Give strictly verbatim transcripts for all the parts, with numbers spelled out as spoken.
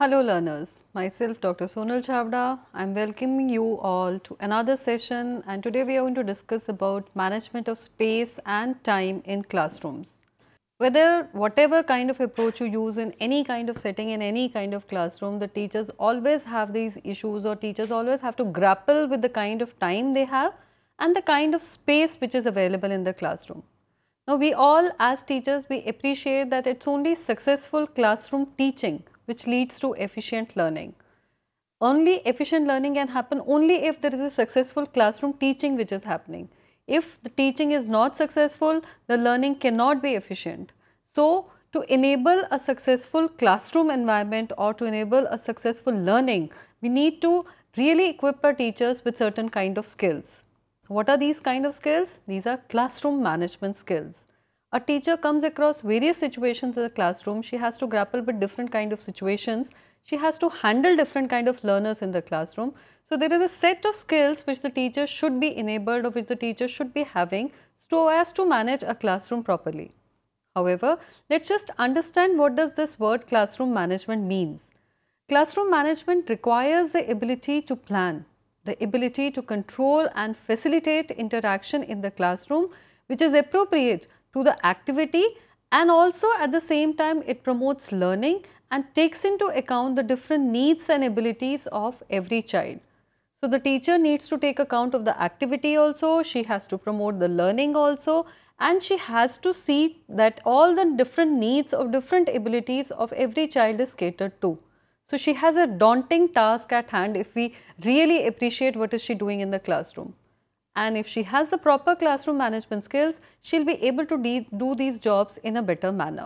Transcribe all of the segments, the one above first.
Hello learners, myself Doctor Sonal Chavda. I am welcoming you all to another session, and today we are going to discuss about management of space and time in classrooms. Whether whatever kind of approach you use in any kind of setting, in any kind of classroom, the teachers always have these issues, or teachers always have to grapple with the kind of time they have and the kind of space which is available in the classroom. Now, we all as teachers, we appreciate that it is only successful classroom teaching which leads to efficient learning. Only efficient learning can happen only if there is a successful classroom teaching which is happening. If the teaching is not successful, the learning cannot be efficient. So, to enable a successful classroom environment or to enable a successful learning, we need to really equip our teachers with certain kind of skills. What are these kind of skills? These are classroom management skills. A teacher comes across various situations in the classroom. She has to grapple with different kind of situations. She has to handle different kind of learners in the classroom. So, there is a set of skills which the teacher should be enabled or which the teacher should be having so as to manage a classroom properly. However, let us just understand what does this word classroom management means. Classroom management requires the ability to plan, the ability to control and facilitate interaction in the classroom which is appropriate to the activity, and also at the same time it promotes learning and takes into account the different needs and abilities of every child. So, the teacher needs to take account of the activity also, she has to promote the learning also, and she has to see that all the different needs of different abilities of every child is catered to. So, she has a daunting task at hand if we really appreciate what is she doing in the classroom. And if she has the proper classroom management skills, she will be able to de do these jobs in a better manner.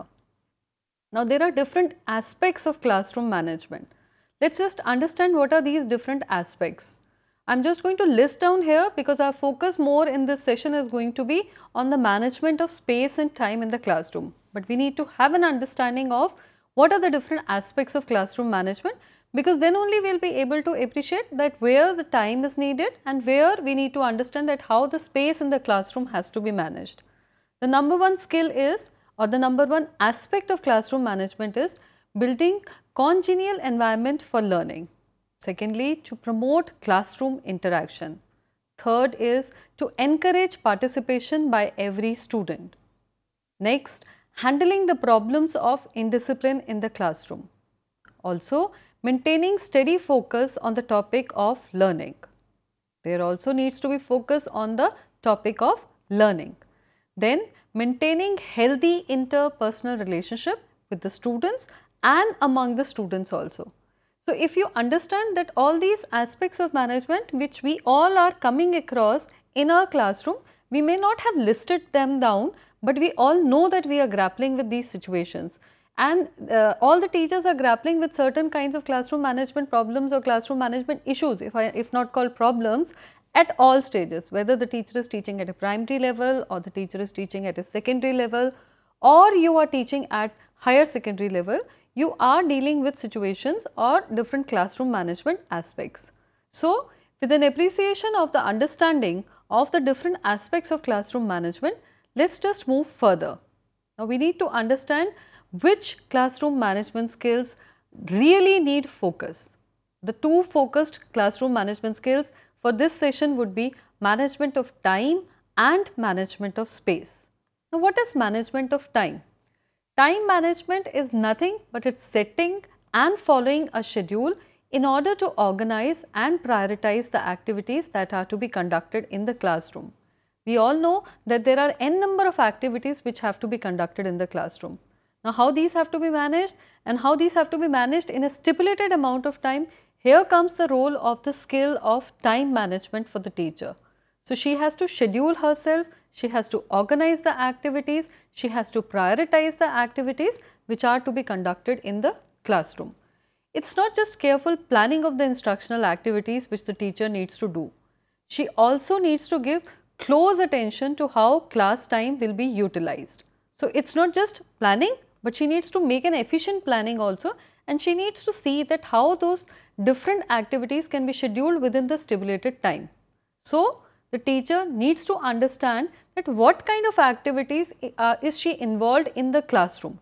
Now, there are different aspects of classroom management. Let us just understand what are these different aspects. I am just going to list down here because our focus more in this session is going to be on the management of space and time in the classroom. But we need to have an understanding of what are the different aspects of classroom management, because then only we will be able to appreciate that where the time is needed and where we need to understand that how the space in the classroom has to be managed. The number one skill is, or the number one aspect of classroom management is building congenial environment for learning. Secondly, to promote classroom interaction. Third is to encourage participation by every student. Next, handling the problems of indiscipline in the classroom. Also, maintaining steady focus on the topic of learning. There also needs to be focus on the topic of learning. Then, maintaining healthy interpersonal relationship with the students and among the students also. So, if you understand that all these aspects of management which we all are coming across in our classroom, we may not have listed them down, but we all know that we are grappling with these situations. And uh, all the teachers are grappling with certain kinds of classroom management problems or classroom management issues, if, I, if not called problems, at all stages, whether the teacher is teaching at a primary level or the teacher is teaching at a secondary level or you are teaching at higher secondary level, you are dealing with situations or different classroom management aspects. So, with an appreciation of the understanding of the different aspects of classroom management, let us just move further. Now, we need to understand which classroom management skills really need focus. The two focused classroom management skills for this session would be management of time and management of space. Now, what is management of time? Time management is nothing but it's setting and following a schedule in order to organize and prioritize the activities that are to be conducted in the classroom. We all know that there are n number of activities which have to be conducted in the classroom. Now, how these have to be managed and how these have to be managed in a stipulated amount of time, here comes the role of the skill of time management for the teacher. So, she has to schedule herself, she has to organize the activities, she has to prioritize the activities which are to be conducted in the classroom. It is not just careful planning of the instructional activities which the teacher needs to do. She also needs to give close attention to how class time will be utilized. So, it is not just planning, but she needs to make an efficient planning also, and she needs to see that how those different activities can be scheduled within the stipulated time. So, the teacher needs to understand that what kind of activities uh, is she involved in the classroom,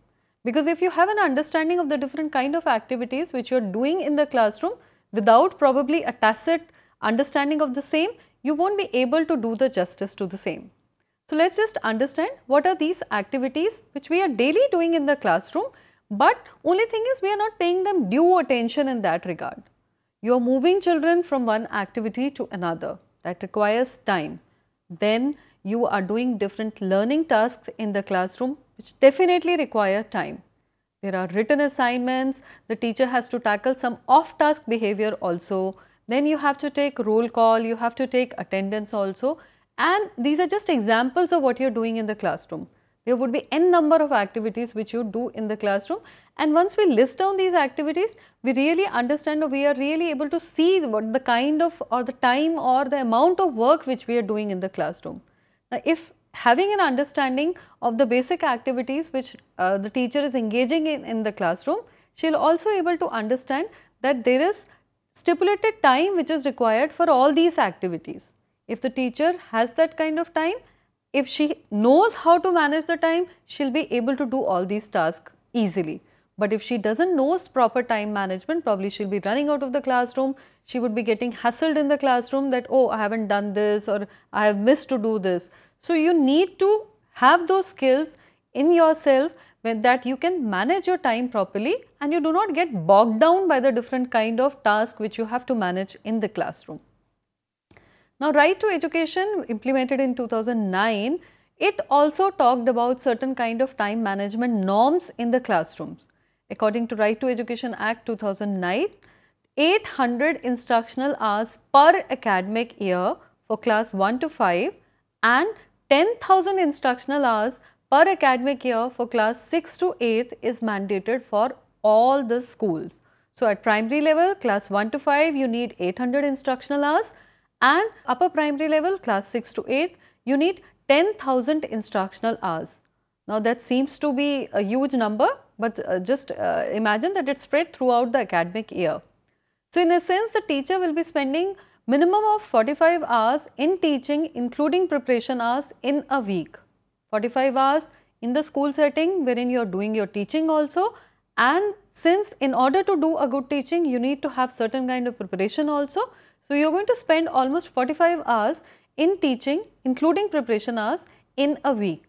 Because if you have an understanding of the different kind of activities which you are doing in the classroom without probably a tacit understanding of the same, you won't be able to do the justice to the same. So, let us just understand what are these activities which we are daily doing in the classroom, but only thing is we are not paying them due attention in that regard. You are moving children from one activity to another, that requires time. Then you are doing different learning tasks in the classroom which definitely require time. There are written assignments, the teacher has to tackle some off task behavior also, then you have to take roll call, you have to take attendance also, and these are just examples of what you are doing in the classroom. There would be n number of activities which you do in the classroom, and once we list down these activities, we really understand, or we are really able to see what the kind of or the time or the amount of work which we are doing in the classroom. Now, if having an understanding of the basic activities which uh, the teacher is engaging in in the classroom, she will also able to understand that there is stipulated time which is required for all these activities. If the teacher has that kind of time, if she knows how to manage the time, she will be able to do all these tasks easily. But if she does not know proper time management, probably she will be running out of the classroom, she would be getting hassled in the classroom that, oh, I have not done this or I have missed to do this. So, you need to have those skills in yourself that you can manage your time properly and you do not get bogged down by the different kind of tasks which you have to manage in the classroom. Now, Right to Education implemented in two thousand nine, it also talked about certain kind of time management norms in the classrooms. According to Right to Education Act two thousand nine, eight hundred instructional hours per academic year for class one to five and ten thousand instructional hours per academic year for class six to eight is mandated for all the schools. So, at primary level class one to five you need eight hundred instructional hours, and upper primary level class six to eight you need ten thousand instructional hours. Now, that seems to be a huge number, but uh, just uh, imagine that it is spread throughout the academic year. So, in a sense the teacher will be spending minimum of forty-five hours in teaching, including preparation hours in a week. forty-five hours in the school setting wherein you are doing your teaching also, and since in order to do a good teaching you need to have certain kind of preparation also. So, you are going to spend almost forty-five hours in teaching, including preparation hours in a week.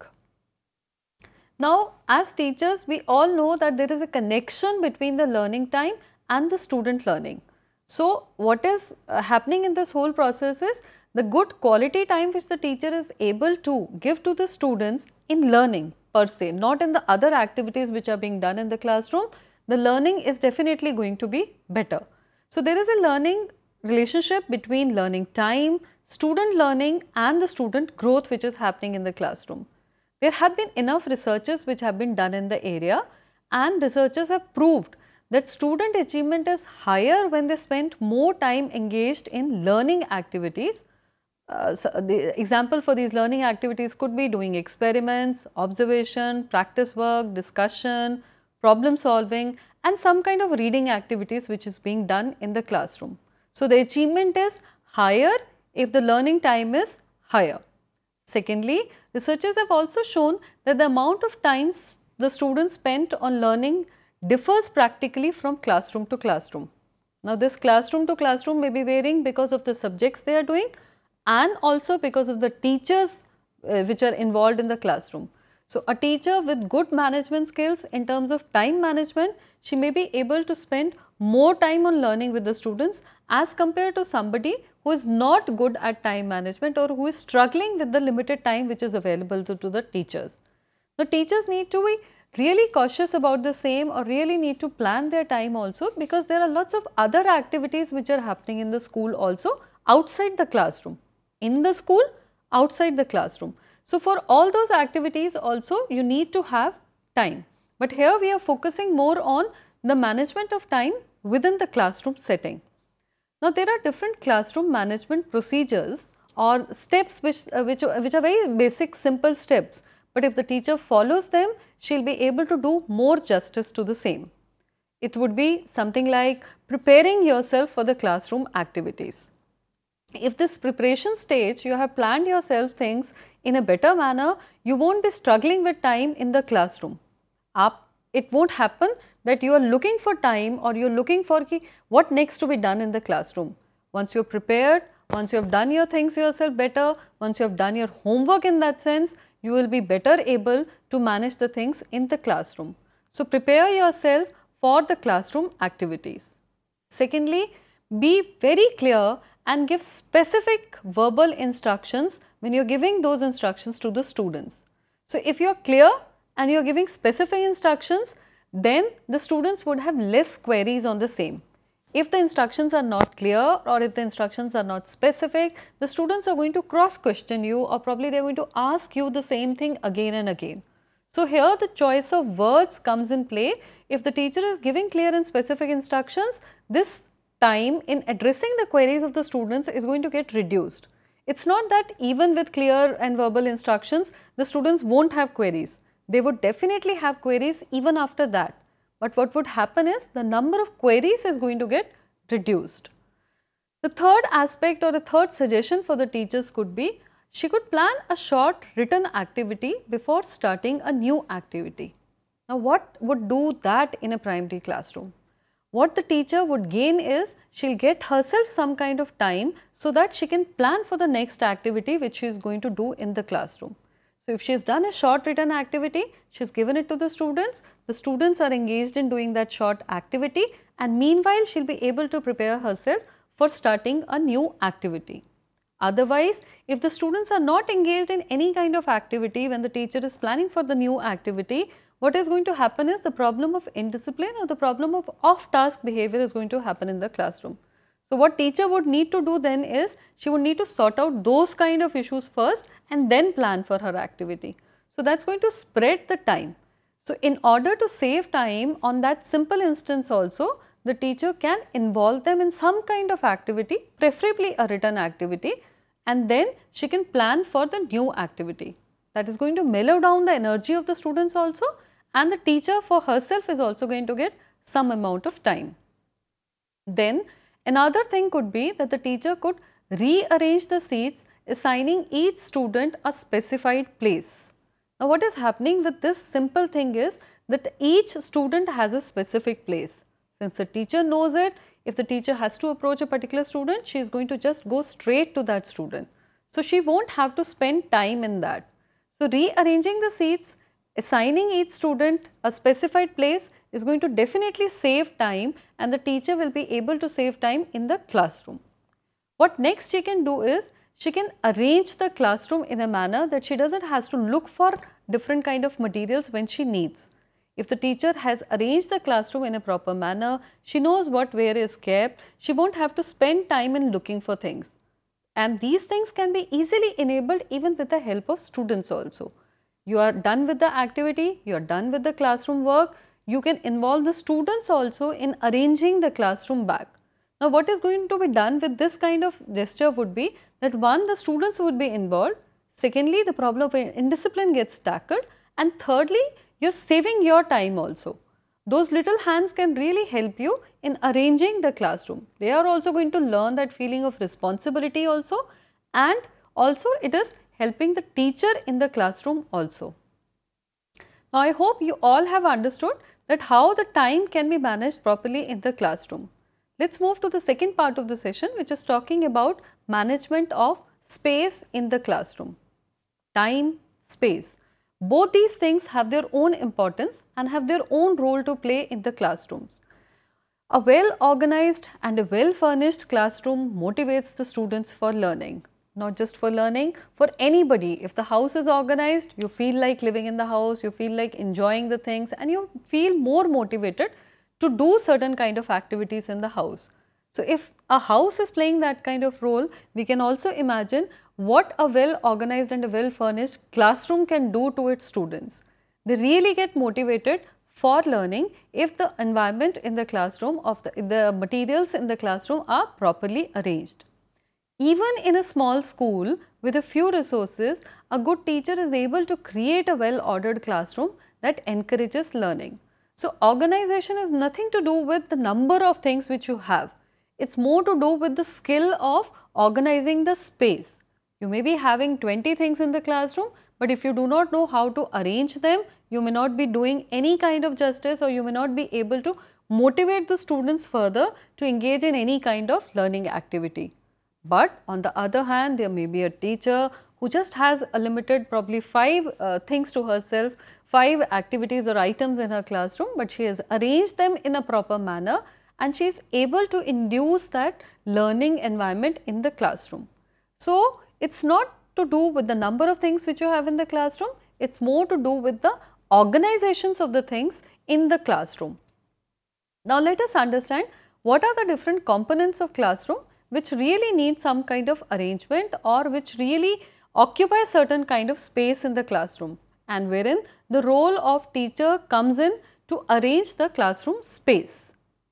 Now, as teachers we all know that there is a connection between the learning time and the student learning. So, what is uh, happening in this whole process is the good quality time which the teacher is able to give to the students in learning per se, not in the other activities which are being done in the classroom, the learning is definitely going to be better. So, there is a learning relationship between learning time, student learning and the student growth which is happening in the classroom. There have been enough researches which have been done in the area, and researchers have proved that student achievement is higher when they spend more time engaged in learning activities. Uh, so the example for these learning activities could be doing experiments, observation, practice work, discussion, problem solving and some kind of reading activities which is being done in the classroom. So, the achievement is higher if the learning time is higher. Secondly, researchers have also shown that the amount of time the students spent on learning differs practically from classroom to classroom. Now, this classroom to classroom may be varying because of the subjects they are doing and also because of the teachers uh, which are involved in the classroom. So, a teacher with good management skills in terms of time management, she may be able to spend more time on learning with the students as compared to somebody who is not good at time management or who is struggling with the limited time which is available to, to the teachers. The teachers need to be really cautious about the same or really need to plan their time also, because there are lots of other activities which are happening in the school also outside the classroom, in the school, outside the classroom. So, for all those activities also you need to have time, but here we are focusing more on the management of time within the classroom setting. Now, there are different classroom management procedures or steps which, uh, which, which are very basic simple steps, but if the teacher follows them, she will be able to do more justice to the same. It would be something like preparing yourself for the classroom activities. If this preparation stage you have planned yourself things in a better manner, you won't be struggling with time in the classroom. आप It won't happen that you are looking for time or you are looking for ki, what next to be done in the classroom. Once you are prepared, once you have done your things yourself better, once you have done your homework in that sense, you will be better able to manage the things in the classroom. So, prepare yourself for the classroom activities. Secondly, be very clear and give specific verbal instructions when you are giving those instructions to the students. So, if you are clear and you are giving specific instructions, then the students would have less queries on the same. If the instructions are not clear or if the instructions are not specific, the students are going to cross question you, or probably they are going to ask you the same thing again and again. So, here the choice of words comes in play. If the teacher is giving clear and specific instructions, this time in addressing the queries of the students is going to get reduced. It is not that even with clear and verbal instructions, the students won't have queries. They would definitely have queries even after that. But what would happen is the number of queries is going to get reduced. The third aspect or the third suggestion for the teachers could be, she could plan a short written activity before starting a new activity. Now, what would do that in a primary classroom? What the teacher would gain is, she will get herself some kind of time so that she can plan for the next activity which she is going to do in the classroom. So, if she has done a short written activity, she has given it to the students, the students are engaged in doing that short activity, and meanwhile she will be able to prepare herself for starting a new activity. Otherwise, if the students are not engaged in any kind of activity when the teacher is planning for the new activity, what is going to happen is the problem of indiscipline or the problem of off-task behavior is going to happen in the classroom. So, what teacher would need to do then is, she would need to sort out those kind of issues first and then plan for her activity. So, that is going to spread the time. So, in order to save time on that simple instance also, the teacher can involve them in some kind of activity, preferably a written activity, and then she can plan for the new activity. That is going to mellow down the energy of the students also, and the teacher for herself is also going to get some amount of time. Then, another thing could be that the teacher could rearrange the seats, assigning each student a specified place. Now, what is happening with this simple thing is that each student has a specific place. Since the teacher knows it, if the teacher has to approach a particular student, she is going to just go straight to that student. So, she won't have to spend time in that. So, rearranging the seats, assigning each student a specified place is going to definitely save time, and the teacher will be able to save time in the classroom. What next she can do is, she can arrange the classroom in a manner that she does not have to look for different kind of materials when she needs. If the teacher has arranged the classroom in a proper manner, she knows what where is kept, she won't have to spend time in looking for things. And these things can be easily enabled even with the help of students also. You are done with the activity, you are done with the classroom work, you can involve the students also in arranging the classroom back. Now, what is going to be done with this kind of gesture would be that, one, the students would be involved, secondly, the problem of indiscipline gets tackled, and thirdly, you are saving your time also. Those little hands can really help you in arranging the classroom. They are also going to learn that feeling of responsibility also, and also it is helping the teacher in the classroom also. Now, I hope you all have understood that how the time can be managed properly in the classroom. Let us move to the second part of the session, which is talking about management of space in the classroom. Time, space. Both these things have their own importance and have their own role to play in the classrooms. A well organized and a well furnished classroom motivates the students for learning. Not just for learning, for anybody. If the house is organized, you feel like living in the house, you feel like enjoying the things, and you feel more motivated to do certain kind of activities in the house. So, if a house is playing that kind of role, we can also imagine what a well organized and a well furnished classroom can do to its students. They really get motivated for learning if the environment in the classroom of the, the materials in the classroom are properly arranged. Even in a small school with a few resources, a good teacher is able to create a well ordered classroom that encourages learning. So, organization is nothing to do with the number of things which you have. It is more to do with the skill of organizing the space. You may be having twenty things in the classroom, but if you do not know how to arrange them, you may not be doing any kind of justice, or you may not be able to motivate the students further to engage in any kind of learning activity. But on the other hand, there may be a teacher who just has a limited probably five uh, things to herself, five activities or items in her classroom, but she has arranged them in a proper manner and she is able to induce that learning environment in the classroom. So, it is not to do with the number of things which you have in the classroom, it is more to do with the organizations of the things in the classroom. Now, let us understand what are the different components of classroom which really need some kind of arrangement or which really occupy certain kind of space in the classroom, and wherein the role of teacher comes in to arrange the classroom space.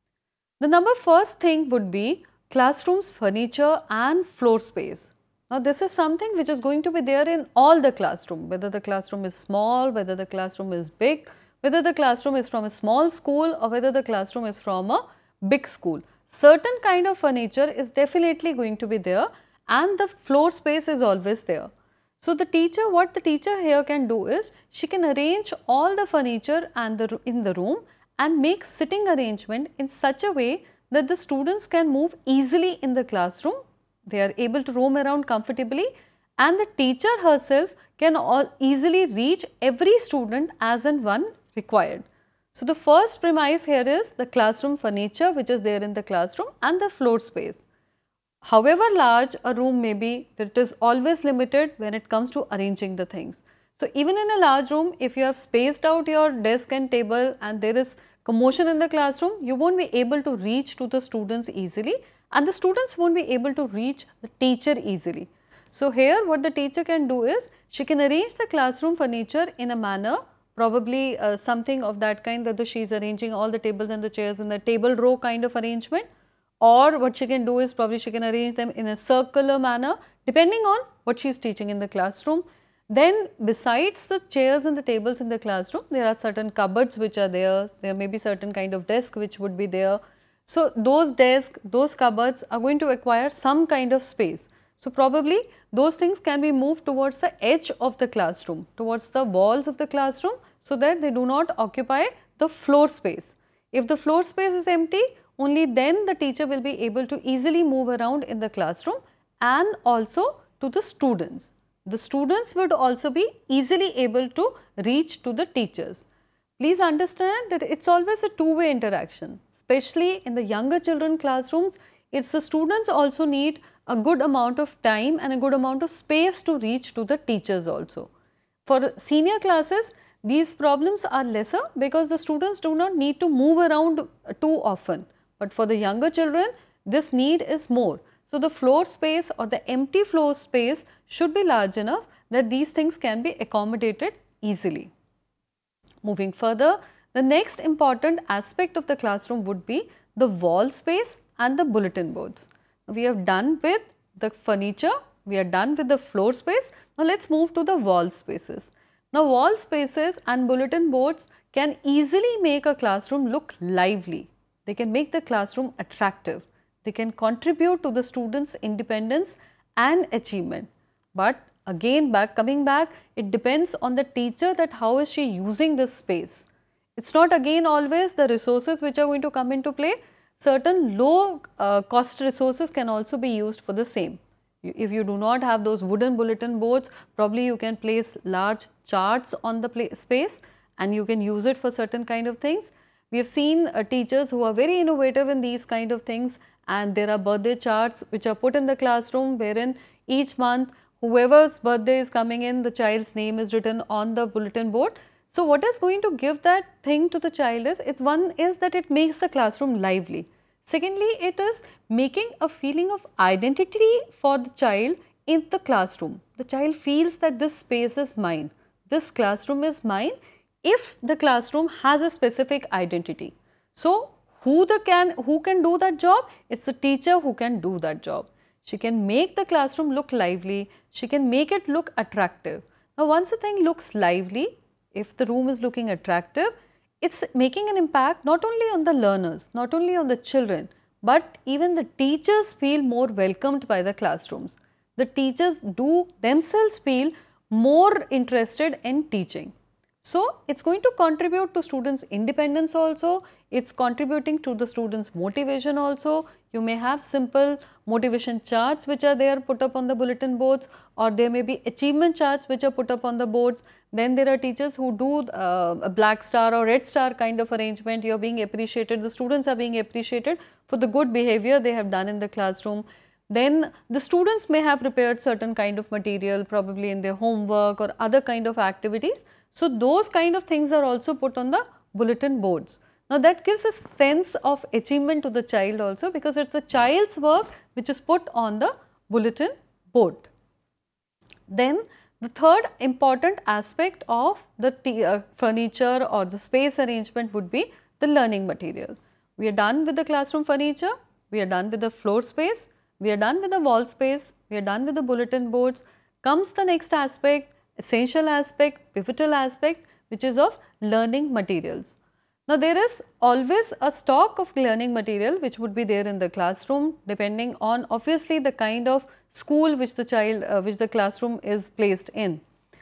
The number first thing would be classroom's furniture and floor space. Now, this is something which is going to be there in all the classroom, whether the classroom is small, whether the classroom is big, whether the classroom is from a small school or whether the classroom is from a big school. Certain kind of furniture is definitely going to be there and the floor space is always there. So, the teacher, what the teacher here can do is, she can arrange all the furniture and the, in the room and make sitting arrangement in such a way that the students can move easily in the classroom, they are able to roam around comfortably, and the teacher herself can all easily reach every student as and one required. So, the first premise here is the classroom furniture which is there in the classroom and the floor space. However large a room may be, it is always limited when it comes to arranging the things. So, even in a large room, if you have spaced out your desk and table and there is commotion in the classroom, you won't be able to reach to the students easily and the students won't be able to reach the teacher easily. So, here what the teacher can do is, she can arrange the classroom furniture in a manner, probably uh, something of that kind that the, she is arranging all the tables and the chairs in the table row kind of arrangement, or what she can do is probably she can arrange them in a circular manner depending on what she is teaching in the classroom. Then besides the chairs and the tables in the classroom, there are certain cupboards which are there, there may be certain kind of desk which would be there. So, those desks, those cupboards are going to acquire some kind of space. So, probably those things can be moved towards the edge of the classroom, towards the walls of the classroom, so that they do not occupy the floor space. If the floor space is empty, only then the teacher will be able to easily move around in the classroom and also to the students. The students would also be easily able to reach to the teachers. Please understand that it is always a two-way interaction, especially in the younger children classrooms. It's the students also need a good amount of time and a good amount of space to reach to the teachers also. For senior classes, these problems are lesser because the students do not need to move around too often, but for the younger children, this need is more. So, the floor space or the empty floor space should be large enough that these things can be accommodated easily. Moving further, the next important aspect of the classroom would be the wall space and the bulletin boards. We have done with the furniture, we are done with the floor space. Now, let us move to the wall spaces. Now, wall spaces and bulletin boards can easily make a classroom look lively. They can make the classroom attractive. They can contribute to the students' independence and achievement. But again, back coming back, it depends on the teacher that how is she using this space. It is not again always the resources which are going to come into play. Certain low uh, cost resources can also be used for the same. If you do not have those wooden bulletin boards, probably you can place large charts on the space and you can use it for certain kind of things. We have seen uh, teachers who are very innovative in these kind of things, and there are birthday charts which are put in the classroom wherein each month whoever's birthday is coming in, the child's name is written on the bulletin board. So, what is going to give that thing to the child is, it's one is that it makes the classroom lively. Secondly, it is making a feeling of identity for the child in the classroom. The child feels that this space is mine, this classroom is mine if the classroom has a specific identity. So, who, the can, who can do that job? It's the teacher who can do that job. She can make the classroom look lively, she can make it look attractive. Now, once a thing looks lively, if the room is looking attractive, it's making an impact not only on the learners, not only on the children, but even the teachers feel more welcomed by the classrooms. The teachers do themselves feel more interested in teaching. So, it is going to contribute to students' independence also, it is contributing to the students' motivation also. You may have simple motivation charts which are there put up on the bulletin boards, or there may be achievement charts which are put up on the boards. Then there are teachers who do uh, a black star or red star kind of arrangement. You are being appreciated, the students are being appreciated for the good behavior they have done in the classroom. Then the students may have prepared certain kind of material probably in their homework or other kind of activities. So, those kind of things are also put on the bulletin boards. Now, that gives a sense of achievement to the child also, because it is the child's work which is put on the bulletin board. Then the third important aspect of the uh, furniture or the space arrangement would be the learning material. We are done with the classroom furniture, we are done with the floor space, we are done with the wall space, we are done with the bulletin boards. Comes the next aspect, essential aspect, pivotal aspect, which is of learning materials. Now, there is always a stock of learning material which would be there in the classroom, depending on obviously the kind of school which the child, uh, which the classroom is placed in.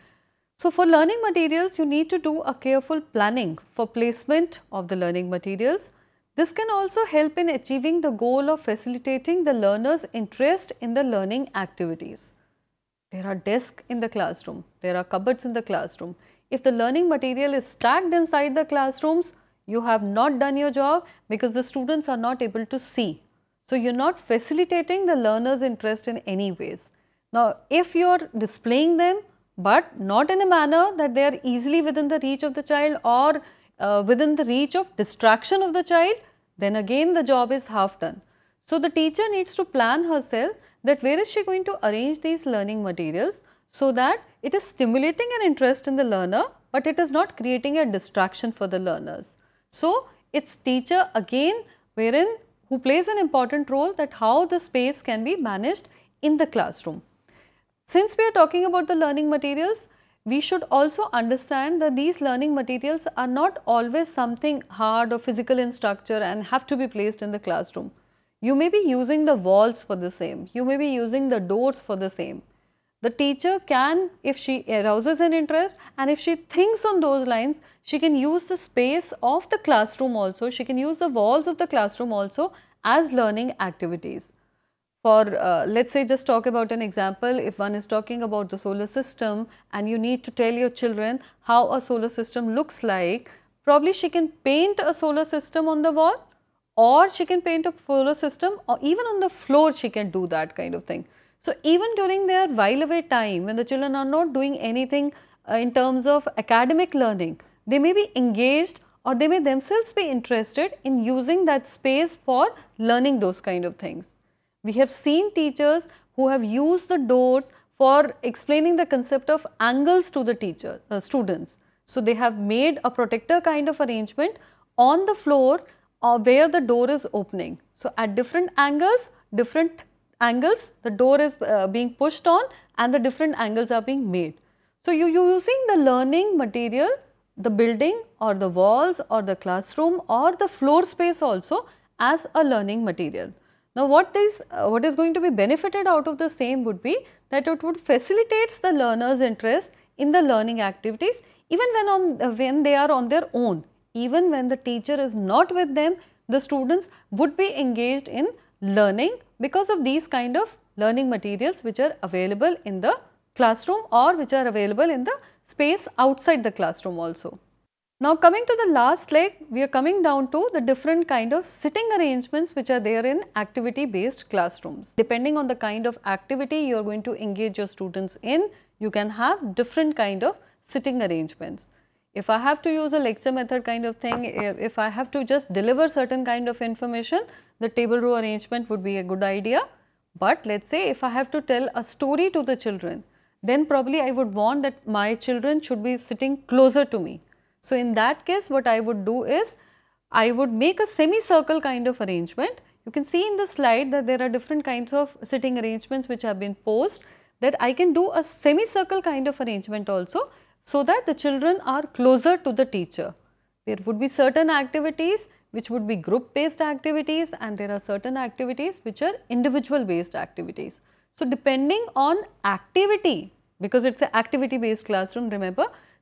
So, for learning materials, you need to do a careful planning for placement of the learning materials. This can also help in achieving the goal of facilitating the learner's interest in the learning activities. There are desks in the classroom, there are cupboards in the classroom. If the learning material is stacked inside the classrooms, you have not done your job, because the students are not able to see. So, you are not facilitating the learner's interest in any ways. Now, if you are displaying them, but not in a manner that they are easily within the reach of the child or uh, within the reach of distraction of the child, then again the job is half done. So, the teacher needs to plan herself that where is she going to arrange these learning materials, so that it is stimulating an interest in the learner, but it is not creating a distraction for the learners. So, it is teacher again wherein who plays an important role, that how the space can be managed in the classroom. Since we are talking about the learning materials, we should also understand that these learning materials are not always something hard or physical in structure and have to be placed in the classroom. You may be using the walls for the same, you may be using the doors for the same. The teacher can, if she arouses an interest and if she thinks on those lines, she can use the space of the classroom also, she can use the walls of the classroom also as learning activities. For uh, let us say, just talk about an example, if one is talking about the solar system and you need to tell your children how a solar system looks like, probably she can paint a solar system on the wall, or she can paint a solar system, or even on the floor she can do that kind of thing. So, even during their while away time, when the children are not doing anything uh, in terms of academic learning, they may be engaged or they may themselves be interested in using that space for learning those kind of things. We have seen teachers who have used the doors for explaining the concept of angles to the teacher, uh, students. So, they have made a protector kind of arrangement on the floor uh, where the door is opening. So, at different angles, different angles the door is uh, being pushed on and the different angles are being made. So, you are using the learning material, the building or the walls or the classroom or the floor space also as a learning material. Now, what is, uh, what is going to be benefited out of the same would be that it would facilitates the learner's interest in the learning activities, even when, on, uh, when they are on their own. Even when the teacher is not with them, the students would be engaged in learning because of these kind of learning materials which are available in the classroom or which are available in the space outside the classroom also. Now, coming to the last leg, we are coming down to the different kind of sitting arrangements which are there in activity based classrooms. Depending on the kind of activity you are going to engage your students in, you can have different kind of sitting arrangements. If I have to use a lecture method kind of thing, if I have to just deliver certain kind of information, the table row arrangement would be a good idea. But let us say if I have to tell a story to the children, then probably I would want that my children should be sitting closer to me. So, in that case what I would do is, I would make a semicircle kind of arrangement. You can see in the slide that there are different kinds of sitting arrangements which have been posed, that I can do a semicircle kind of arrangement also, so that the children are closer to the teacher. There would be certain activities which would be group based activities and there are certain activities which are individual based activities. So, depending on activity, because it is an activity based classroom, remember,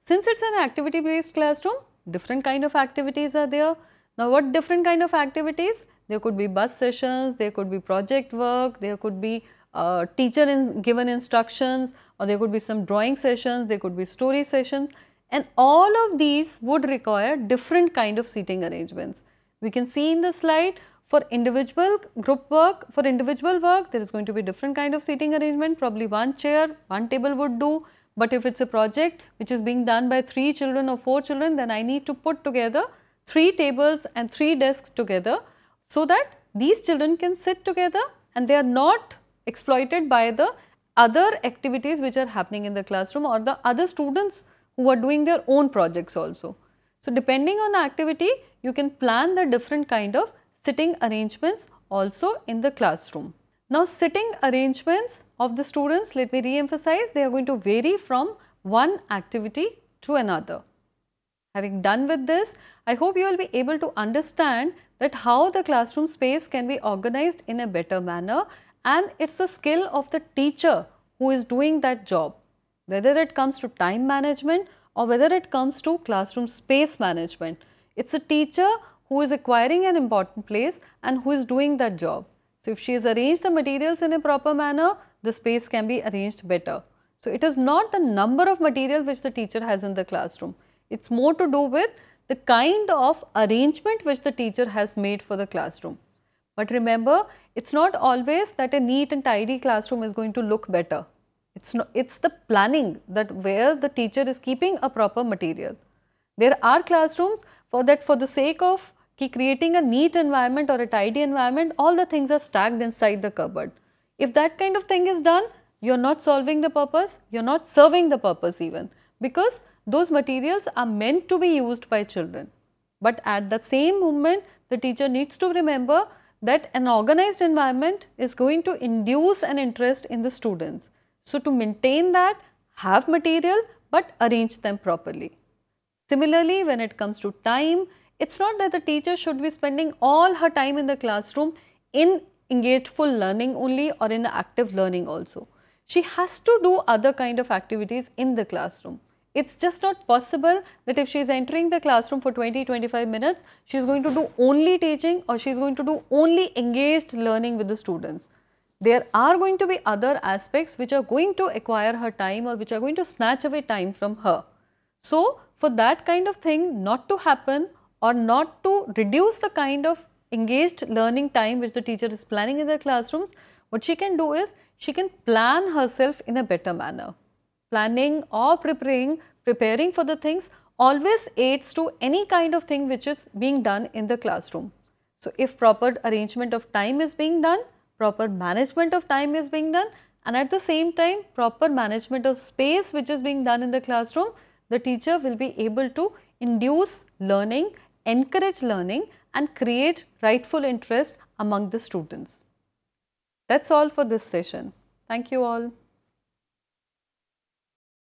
Since it's an activity based classroom, different kind of activities are there. Now what different kind of activities? There could be bus sessions, there could be project work, there could be uh, teacher in given instructions, or there could be some drawing sessions, there could be story sessions, and all of these would require different kind of seating arrangements. We can see in the slide, for individual group work, for individual work there is going to be different kind of seating arrangement, probably one chair, one table would do. But if it's a project which is being done by three children or four children, then I need to put together three tables and three desks together, so that these children can sit together and they are not exploited by the other activities which are happening in the classroom or the other students who are doing their own projects also. So depending on activity, you can plan the different kind of sitting arrangements also in the classroom. Now sitting arrangements of the students, let me re-emphasize, they are going to vary from one activity to another. Having done with this, I hope you will be able to understand that how the classroom space can be organized in a better manner, and it's the skill of the teacher who is doing that job, whether it comes to time management or whether it comes to classroom space management. It's a teacher who is acquiring an important place and who is doing that job. So if she has arranged the materials in a proper manner, the space can be arranged better. So it is not the number of material which the teacher has in the classroom. It's more to do with the kind of arrangement which the teacher has made for the classroom. But remember, it's not always that a neat and tidy classroom is going to look better. It's, no, it's the planning that where the teacher is keeping a proper material. There are classrooms for that, for the sake of creating a neat environment or a tidy environment, all the things are stacked inside the cupboard. If that kind of thing is done, you are not solving the purpose, you are not serving the purpose even, because those materials are meant to be used by children. But at the same moment, the teacher needs to remember that an organized environment is going to induce an interest in the students. So to maintain that, have material but arrange them properly. Similarly, when it comes to time, it's not that the teacher should be spending all her time in the classroom in engageful learning only or in active learning also. She has to do other kind of activities in the classroom. It's just not possible that if she is entering the classroom for twenty to twenty-five minutes, she is going to do only teaching or she is going to do only engaged learning with the students. There are going to be other aspects which are going to acquire her time or which are going to snatch away time from her. So, for that kind of thing not to happen, or not to reduce the kind of engaged learning time which the teacher is planning in the classrooms, what she can do is, she can plan herself in a better manner. Planning or preparing, preparing for the things always aids to any kind of thing which is being done in the classroom. So, if proper arrangement of time is being done, proper management of time is being done, and at the same time proper management of space which is being done in the classroom, the teacher will be able to induce learning, encourage learning and create rightful interest among the students. That's all for this session. Thank you all.